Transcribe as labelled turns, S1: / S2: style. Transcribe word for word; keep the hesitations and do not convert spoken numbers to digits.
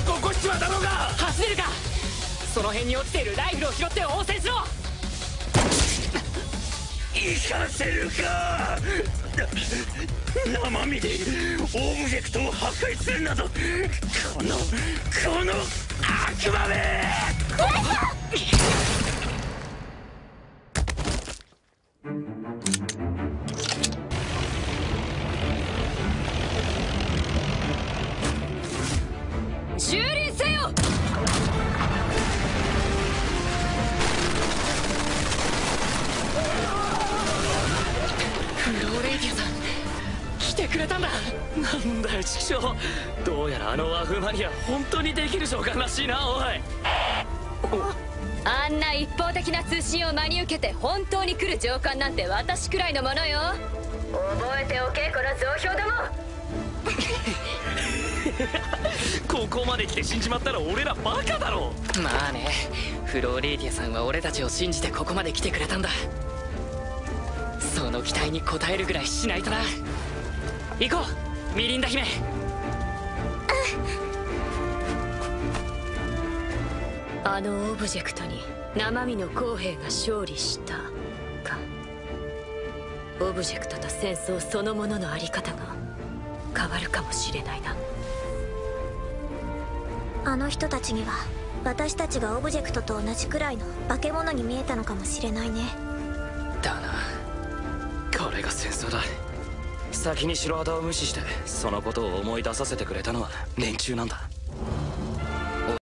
S1: 事起こしちまったのか。
S2: 走れるか。その辺に落ちているライフルを拾って応戦しろ。
S1: 行かせるか。生身でオブジェクトを破壊するなど、このこの悪魔め。
S2: 蹂躙せよ。フローレイディアさん来てくれたんだ。
S1: なんだよ畜生。どうやらあの和風マニア本当にできる召喚らしいな。おい、
S3: あんな一方的な通信を真に受けて本当に来る上官なんて私くらいのものよ。覚えておけこの増票ども。
S1: ここまで来て死んじまったら俺らバカだろ。
S2: まあね、フローレイディアさんは俺たちを信じてここまで来てくれたんだ。その期待に応えるぐらいしないとな。行こうミリンダ姫。
S3: あのオブジェクトに生身の公兵が勝利したか。オブジェクトと戦争そのもののあり方が変わるかもしれないな。
S4: あの人たちには私たちがオブジェクトと同じくらいの化け物に見えたのかもしれないね。
S1: だな、これが戦争だ。先に城旗を無視してそのことを思い出させてくれたのは連中なんだ。